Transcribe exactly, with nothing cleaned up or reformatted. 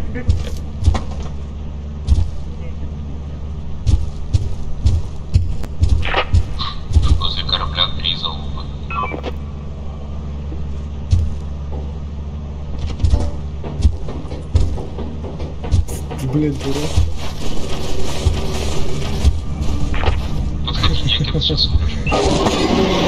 Возле корабля три залупа. Блять, дурак. Подходи, неким сейчас.